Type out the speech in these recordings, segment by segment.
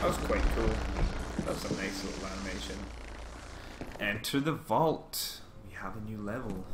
was quite cool. That was a nice little animation. Enter the vault. We have a new level.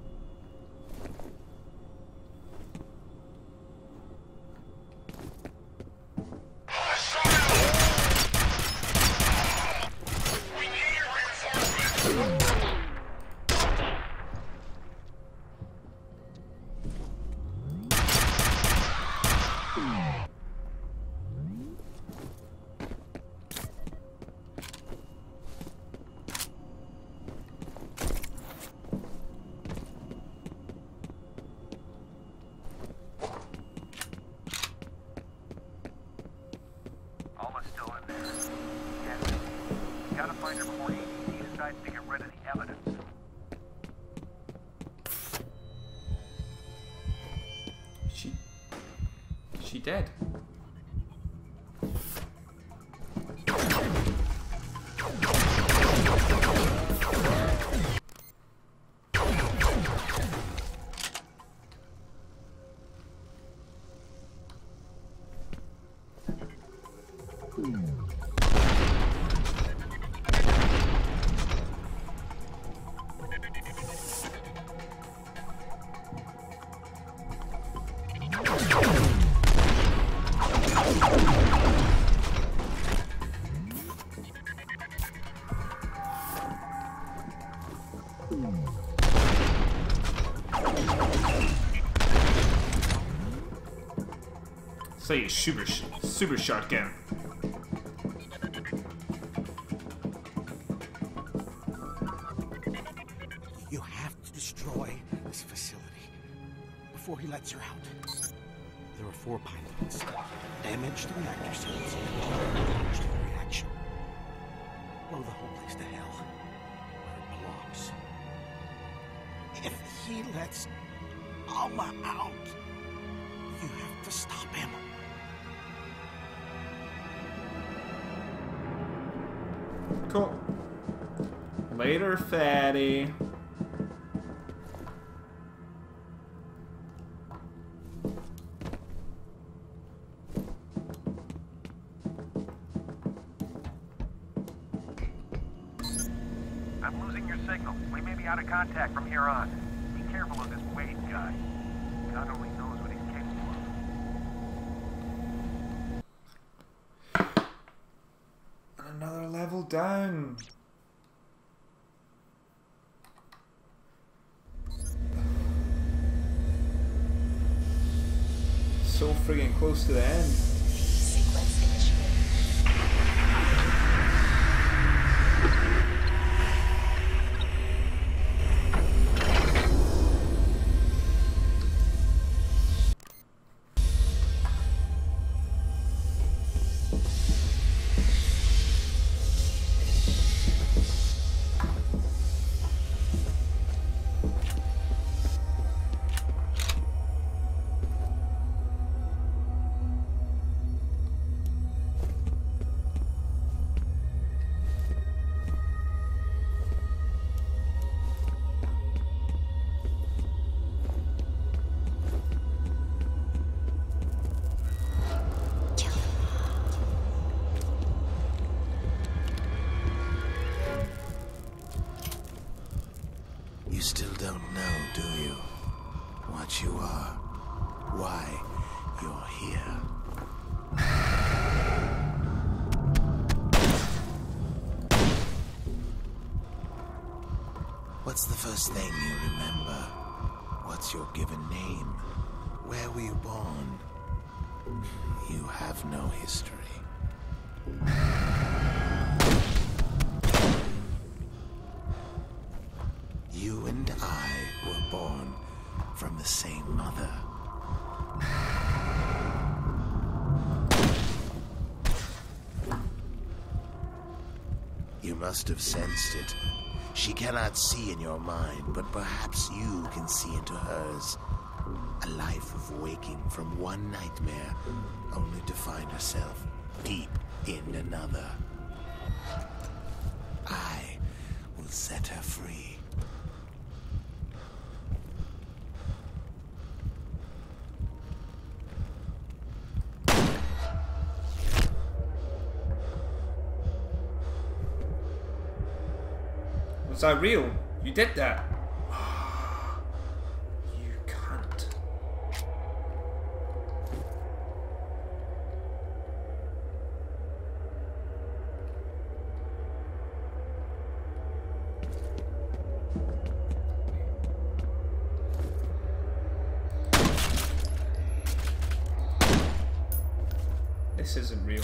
She dead. Say super shotgun. You have to destroy this facility before he lets her out. There are 4 pilots. Damage the reactor cells and damage to the reaction. Blow the whole place to hell where it belongs. If he lets Alma out, you have to stop him. Cool. Later, fatty. I'm losing your signal. We may be out of contact from here on. Be careful of this Wade guy. God only knows what he's capable of. Another level down. So friggin' close to the end. Sequence initiated. You still don't know, do you? What you are. Why you're here. What's the first thing you remember? What's your given name? Where were you born? You have no history. You and I were born from the same mother. You must have sensed it. She cannot see in your mind, but perhaps you can see into hers. A life of waking from one nightmare, only to find herself deep in another. I will set her free. Was that real? You did that. You cunt. This isn't real.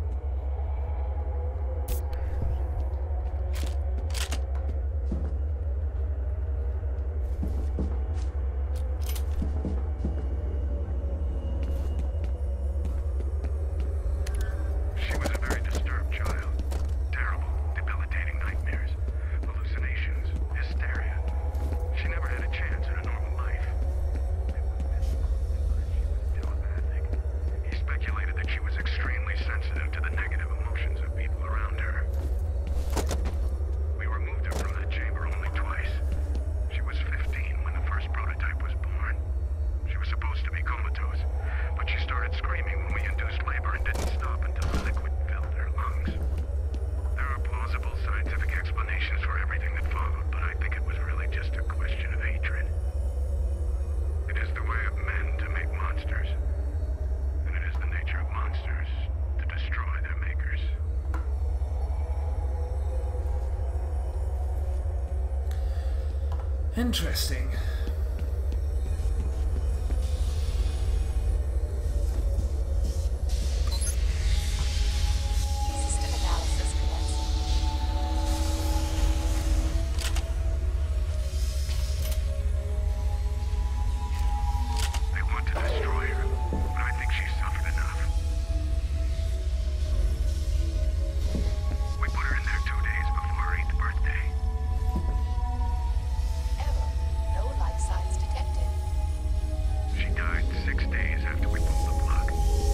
Interesting. System analysis commencing. They want to destroy her, but I think she's suffered enough. We put her in there 2 days before her 8th birthday. Error. No life signs detected. She died 6 days after we pulled the plug.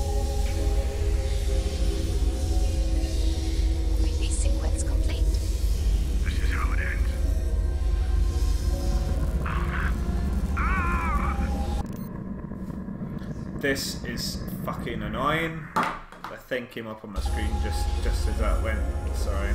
Release sequence complete. This is how it ends. This is fucking annoying. The thing came up on my screen just as that went. Sorry.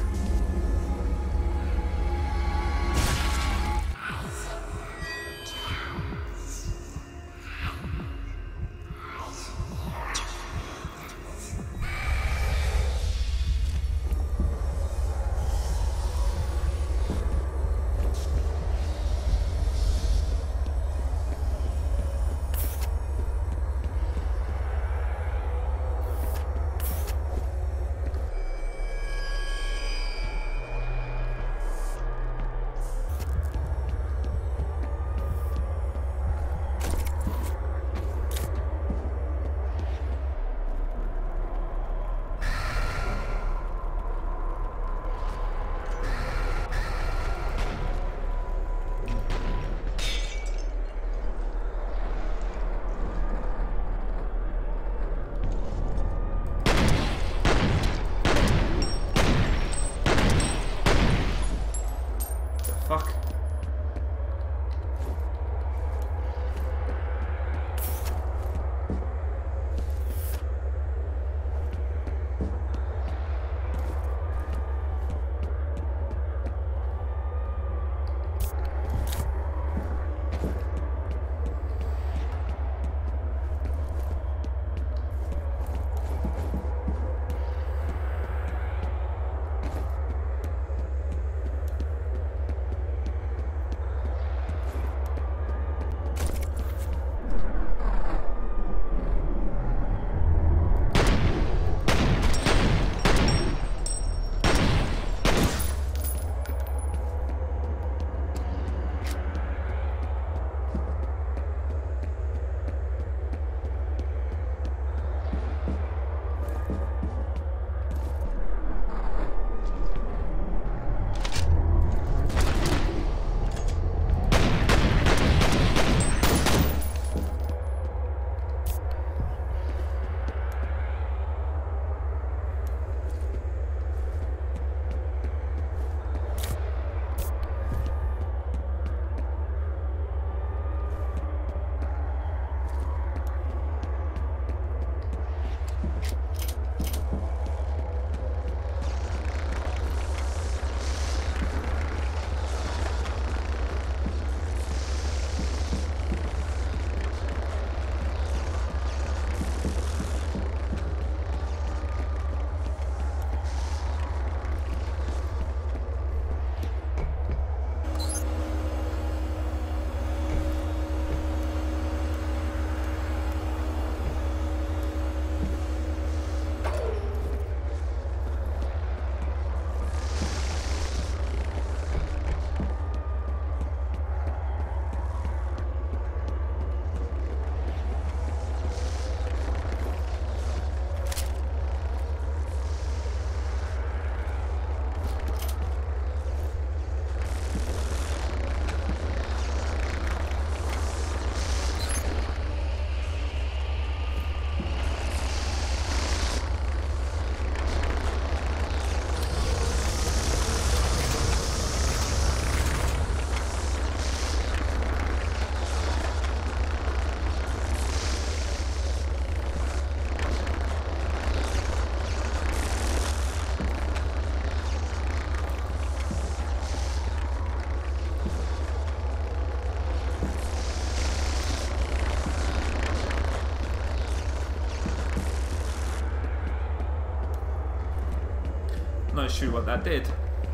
Not sure what that did.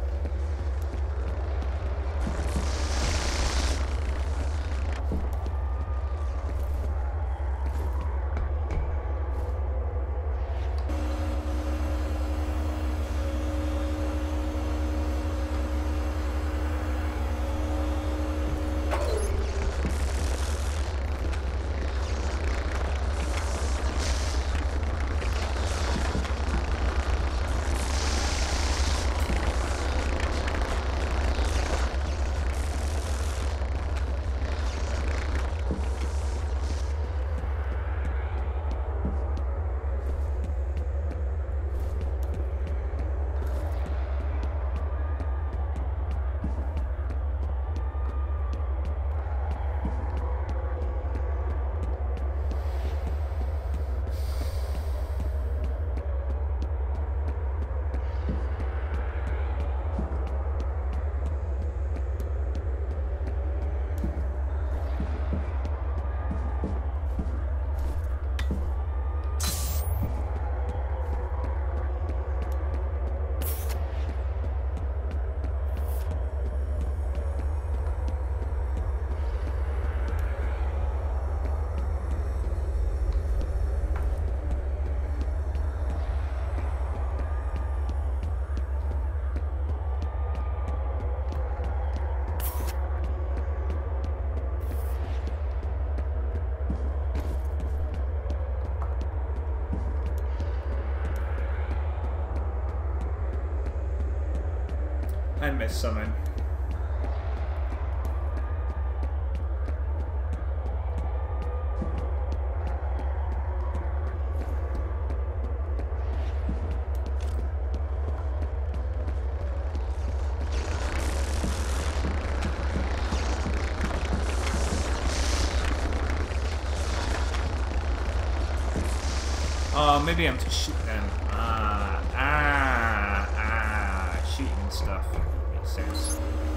I missed something. Oh, maybe I'm to shoot them. Shooting and stuff. Makes sense.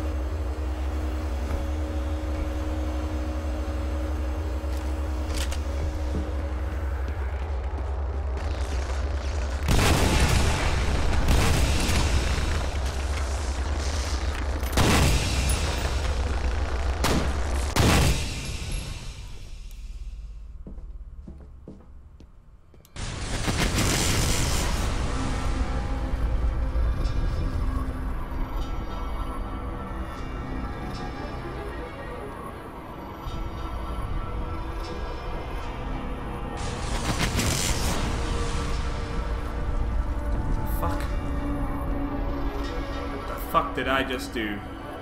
Fuck did I just do?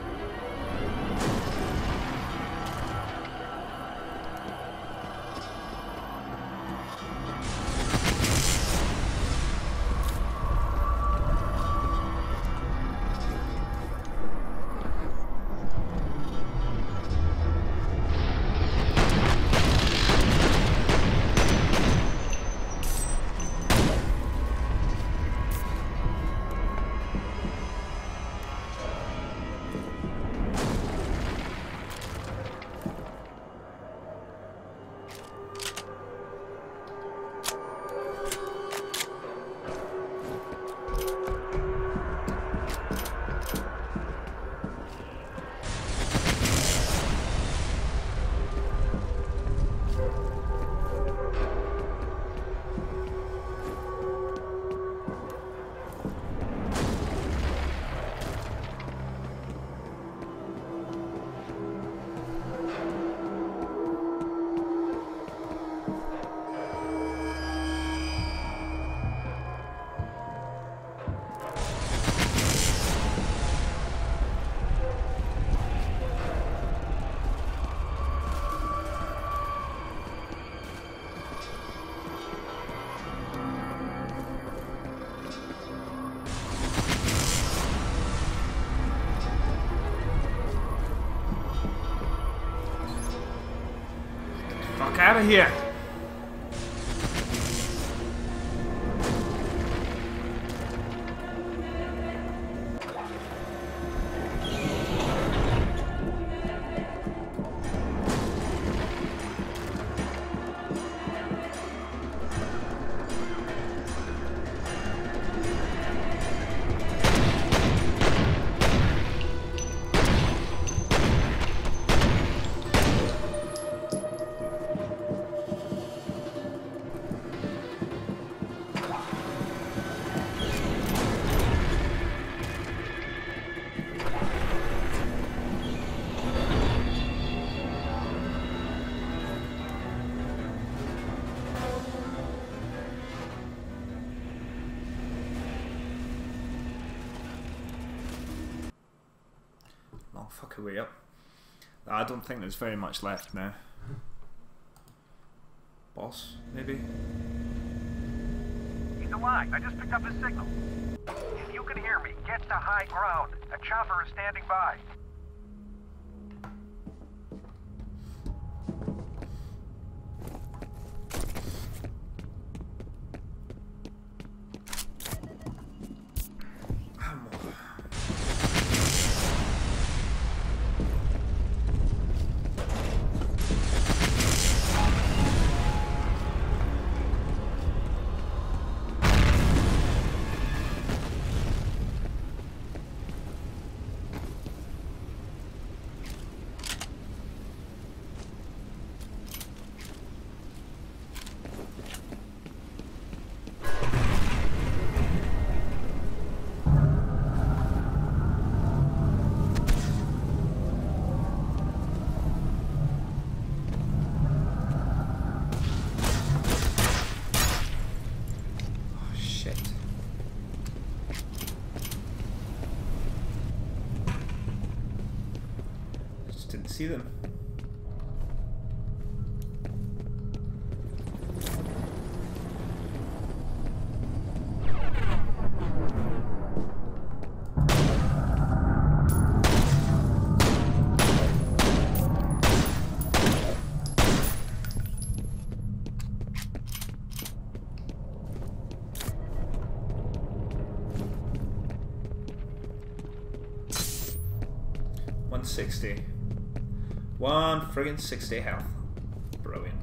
Fuck out of here! fuck our way up. I don't think there's very much left now. Boss, maybe? He's alive. I just picked up his signal. If you can hear me, get to high ground. A chopper is standing by. See them. $160. 160 health. Brilliant.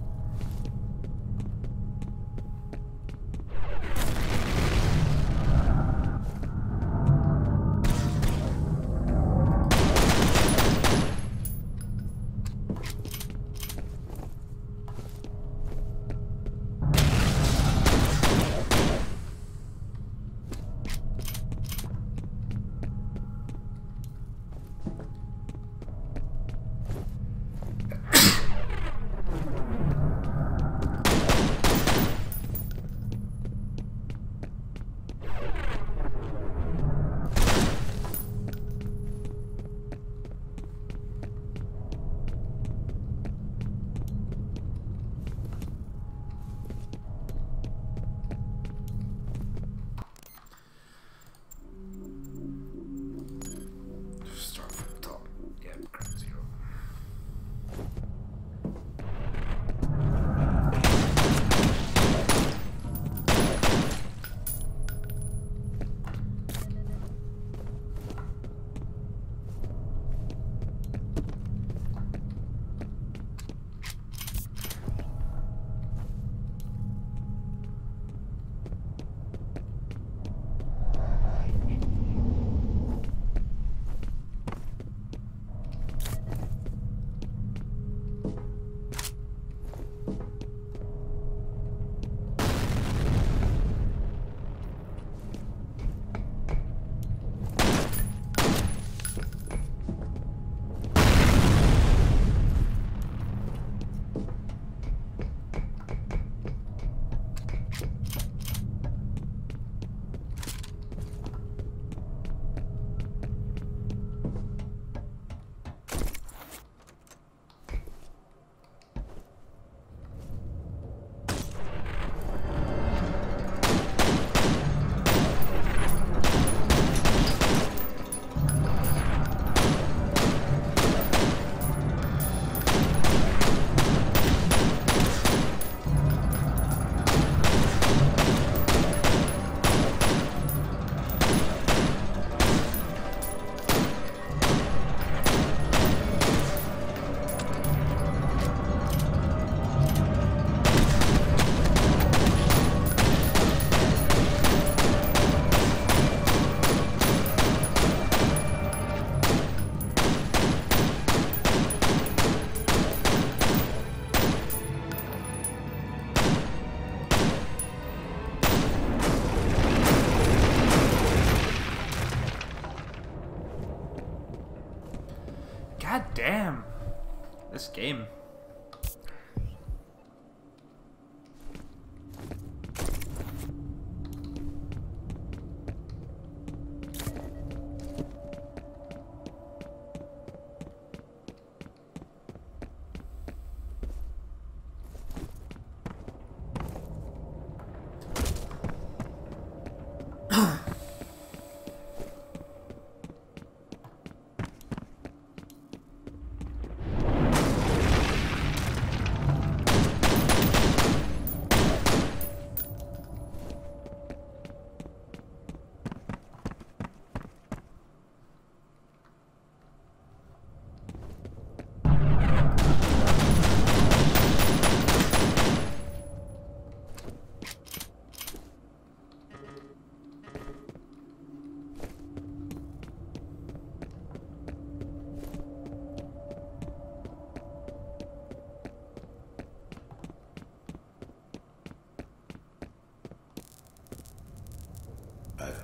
God damn. This game.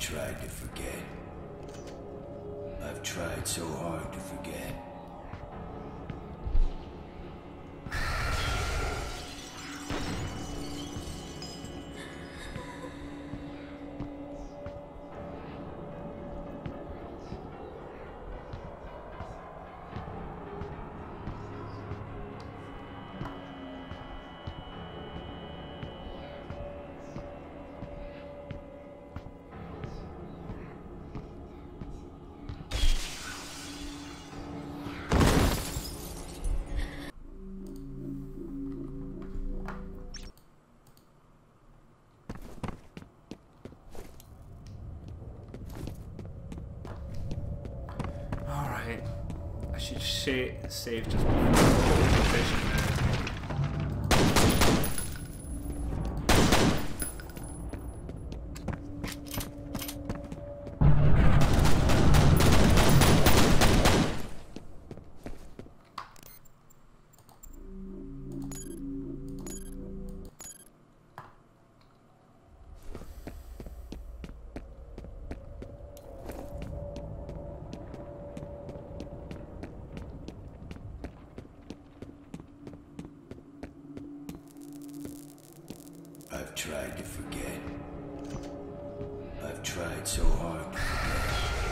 tried to forget. I've tried so hard to forget. I should save just before the vision. I've tried to forget. I've tried so hard to forget.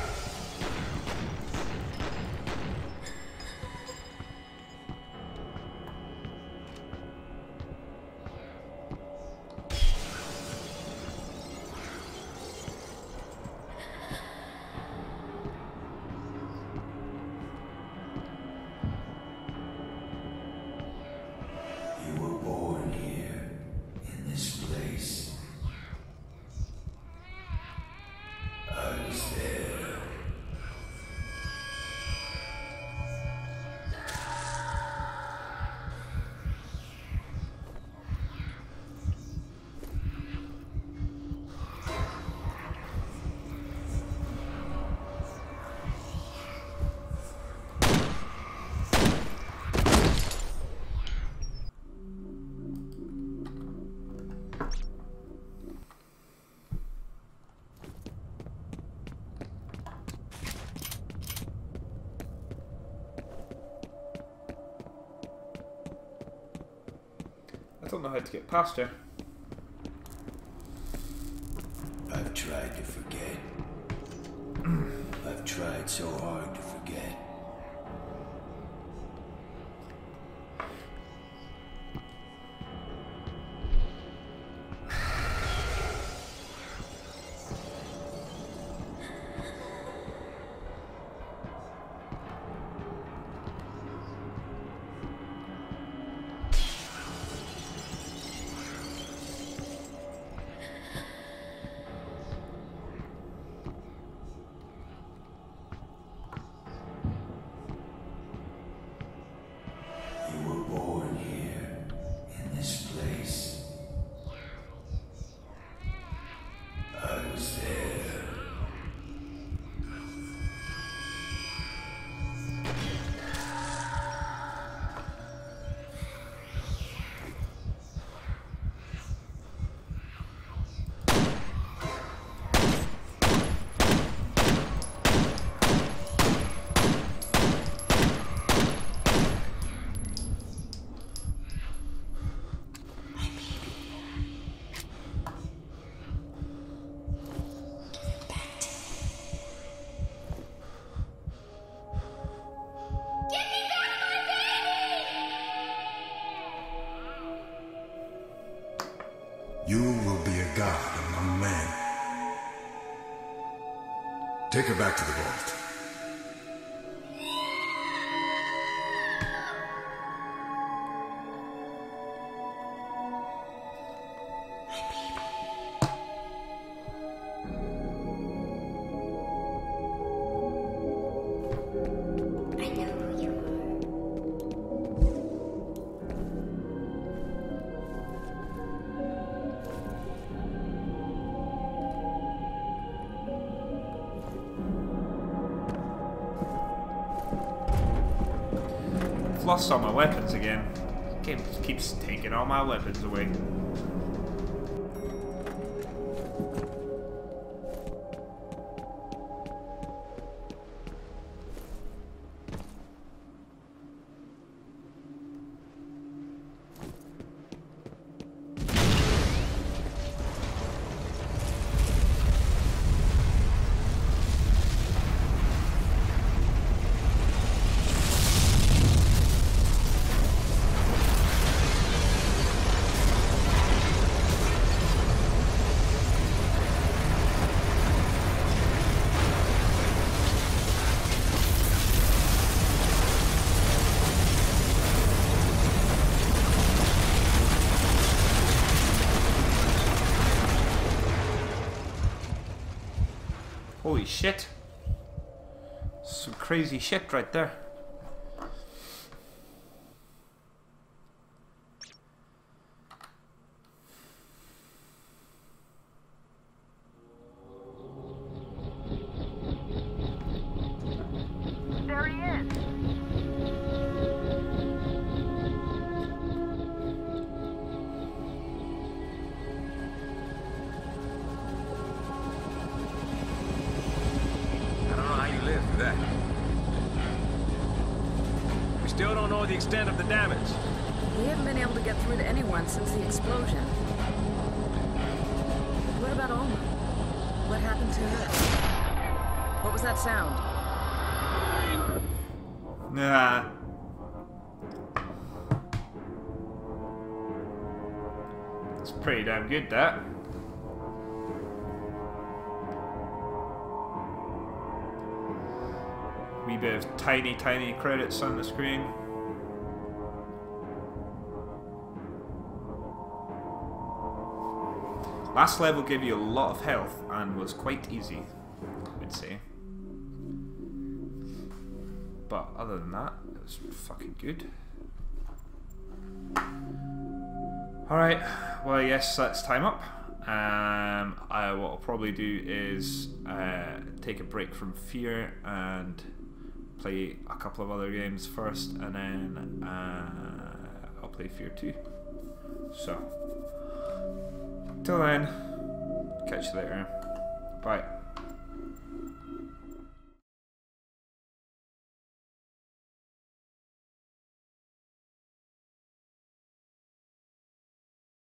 You were born here, in this place. I was there. I don't know how to get past her. I've tried to forget. I've tried so hard to forget. You were born here, in this place. I was there. You will be a god among men. Take her back to the vault. I know who you are. I've lost all my weapons again. The game just keeps taking all my weapons away. Holy shit. Some crazy shit right there. There he is. I don't know how you lived through that. We still don't know the extent of the damage. We haven't been able to get through to anyone since the explosion. What about Alma? What happened to her? What was that sound? Nah. It's pretty damn good, that. Wee bit of tiny credits on the screen. Last level gave you a lot of health and was quite easy, I would say. But other than that, it was fucking good. Alright, well I guess that's time up. What I'll probably do is take a break from Fear and play a couple of other games first, and then I'll play Fear 2. So, till then, catch you later. Bye.